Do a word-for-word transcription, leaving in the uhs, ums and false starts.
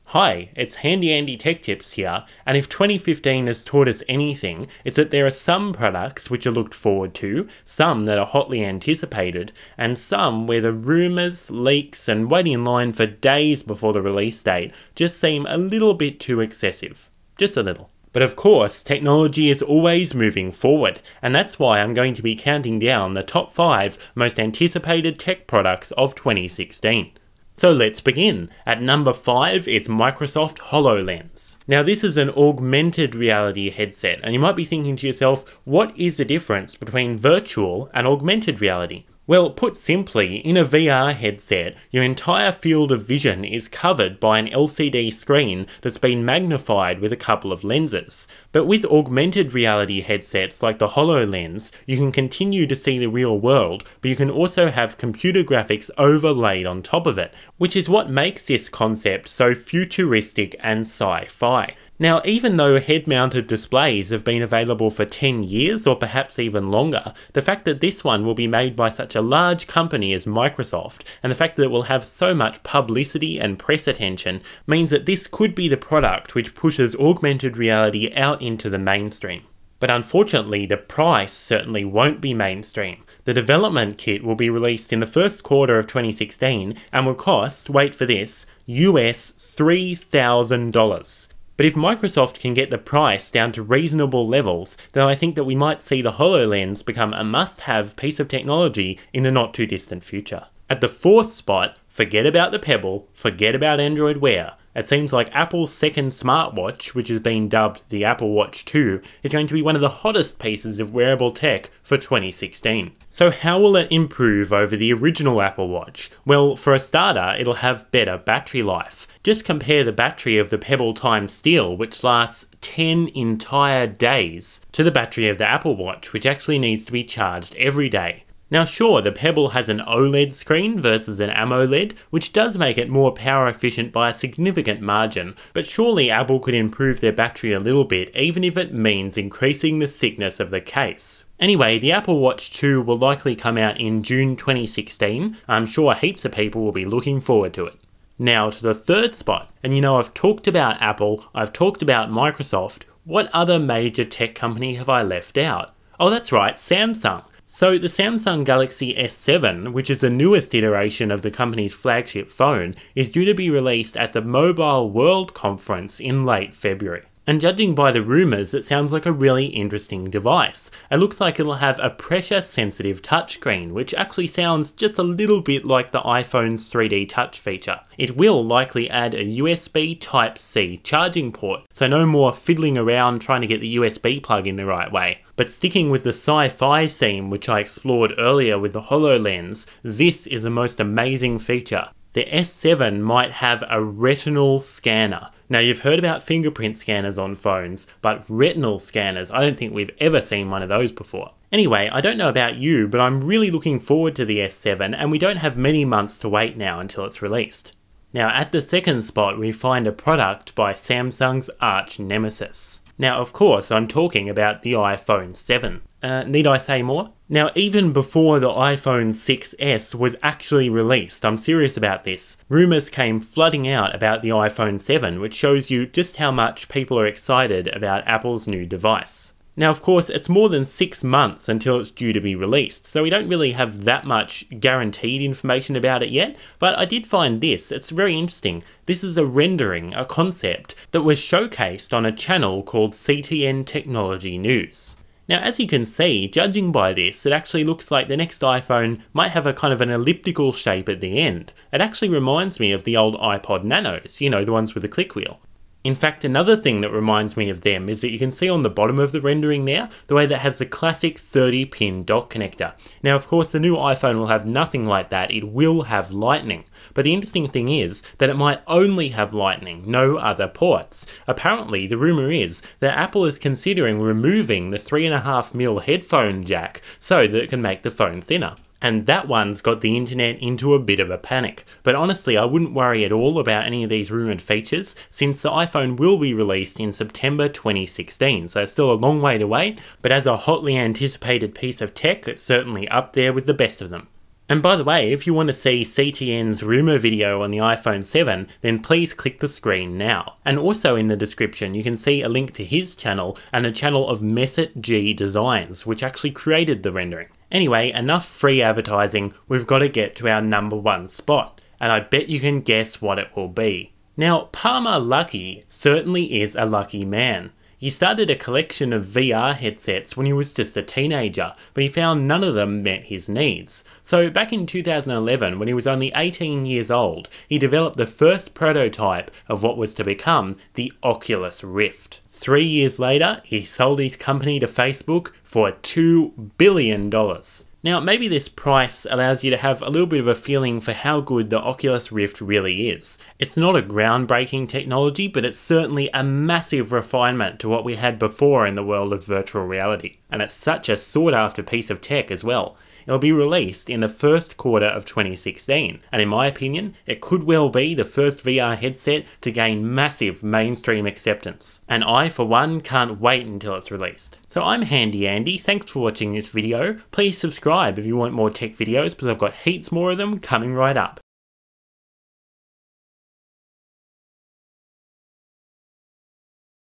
Hi, it's Handy Andy Tech Tips here, and if twenty fifteen has taught us anything, it's that there are some products which are looked forward to, some that are hotly anticipated, and some where the rumours, leaks, and waiting in line for days before the release date just seem a little bit too excessive. Just a little. But of course, technology is always moving forward, and that's why I'm going to be counting down the top five most anticipated tech products of twenty sixteen. So let's begin. At number five is Microsoft HoloLens. Now this is an augmented reality headset, and you might be thinking to yourself, what is the difference between virtual and augmented reality? Well, put simply, in a V R headset, your entire field of vision is covered by an L C D screen that's been magnified with a couple of lenses. But with augmented reality headsets like the HoloLens, you can continue to see the real world, but you can also have computer graphics overlaid on top of it, which is what makes this concept so futuristic and sci-fi. Now, even though head-mounted displays have been available for ten years or perhaps even longer, the fact that this one will be made by such a large company as Microsoft, and the fact that it will have so much publicity and press attention, means that this could be the product which pushes augmented reality out into the mainstream. But unfortunately, the price certainly won't be mainstream. The development kit will be released in the first quarter of twenty sixteen and will cost, wait for this, U S three thousand dollars. But if Microsoft can get the price down to reasonable levels, then I think that we might see the HoloLens become a must-have piece of technology in the not too distant future. At the fourth spot, forget about the Pebble, forget about Android Wear. It seems like Apple's second smartwatch, which has been dubbed the Apple Watch two, is going to be one of the hottest pieces of wearable tech for twenty sixteen. So how will it improve over the original Apple Watch? Well, for a starter, it'll have better battery life. Just compare the battery of the Pebble Time Steel, which lasts ten entire days, to the battery of the Apple Watch, which actually needs to be charged every day. Now sure, the Pebble has an OLED screen versus an AMOLED, which does make it more power efficient by a significant margin, but surely Apple could improve their battery a little bit, even if it means increasing the thickness of the case. Anyway, the Apple Watch two will likely come out in June twenty sixteen. I'm sure heaps of people will be looking forward to it. Now to the third spot, and you know I've talked about Apple, I've talked about Microsoft, what other major tech company have I left out? Oh that's right, Samsung. So the Samsung Galaxy S seven, which is the newest iteration of the company's flagship phone, is due to be released at the Mobile World Conference in late February. And judging by the rumours, it sounds like a really interesting device. It looks like it'll have a pressure-sensitive touchscreen, which actually sounds just a little bit like the iPhone's three D touch feature. It will likely add a U S B Type C charging port, so no more fiddling around trying to get the U S B plug in the right way. But sticking with the sci-fi theme which I explored earlier with the HoloLens, this is the most amazing feature. The S seven might have a retinal scanner. Now you've heard about fingerprint scanners on phones, but retinal scanners, I don't think we've ever seen one of those before. Anyway, I don't know about you, but I'm really looking forward to the S seven, and we don't have many months to wait now until it's released. Now at the second spot we find a product by Samsung's arch nemesis. Now of course I'm talking about the iPhone seven. Uh, need I say more? Now even before the iPhone six S was actually released, I'm serious about this, rumours came flooding out about the iPhone seven, which shows you just how much people are excited about Apple's new device. Now of course it's more than six months until it's due to be released, so we don't really have that much guaranteed information about it yet, but I did find this, it's very interesting. This is a rendering, a concept, that was showcased on a channel called C T N Technology News. Now as you can see, judging by this, it actually looks like the next iPhone might have a kind of an elliptical shape at the end. It actually reminds me of the old iPod Nanos, you know, the ones with the click wheel. In fact, another thing that reminds me of them is that you can see on the bottom of the rendering there, the way that has the classic thirty pin dock connector. Now of course the new iPhone will have nothing like that, it will have lightning. But the interesting thing is that it might only have lightning, no other ports. Apparently the rumour is that Apple is considering removing the three point five millimeter headphone jack so that it can make the phone thinner. And that one's got the internet into a bit of a panic. But honestly, I wouldn't worry at all about any of these rumoured features, since the iPhone will be released in September twenty sixteen, so it's still a long way to wait, but as a hotly anticipated piece of tech, it's certainly up there with the best of them. And by the way, if you want to see C T N's rumour video on the iPhone seven, then please click the screen now. And also in the description you can see a link to his channel and a channel of Messet G Designs, which actually created the rendering. Anyway, enough free advertising, we've got to get to our number one spot, and I bet you can guess what it will be. Now, Palmer Luckey certainly is a lucky man. He started a collection of V R headsets when he was just a teenager, but he found none of them met his needs. So back in two thousand eleven, when he was only eighteen years old, he developed the first prototype of what was to become the Oculus Rift. Three years later, he sold his company to Facebook for two billion dollars. Now, maybe this price allows you to have a little bit of a feeling for how good the Oculus Rift really is. It's not a groundbreaking technology, but it's certainly a massive refinement to what we had before in the world of virtual reality. And it's such a sought after piece of tech as well. It'll be released in the first quarter of twenty sixteen, and in my opinion, it could well be the first V R headset to gain massive mainstream acceptance. And I, for one, can't wait until it's released. So I'm Handy Andy, thanks for watching this video. Please subscribe if you want more tech videos, because I've got heaps more of them coming right up.